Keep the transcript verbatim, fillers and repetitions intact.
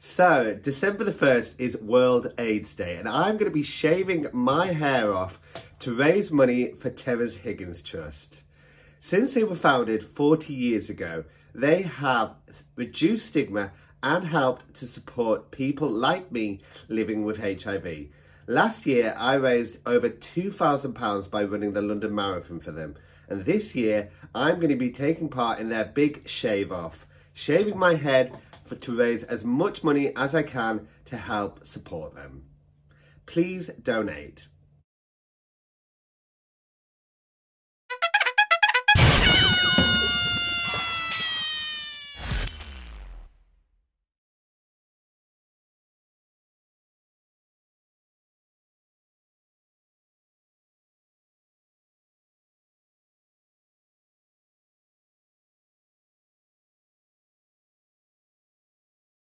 So, December the first is World AIDS Day, and I'm going to be shaving my hair off to raise money for Terrence Higgins Trust. Since they were founded forty years ago, they have reduced stigma and helped to support people like me living with H I V. Last year, I raised over two thousand pounds by running the London Marathon for them. And this year, I'm going to be taking part in their big shave off, shaving my head for, to raise as much money as I can to help support them. Please donate.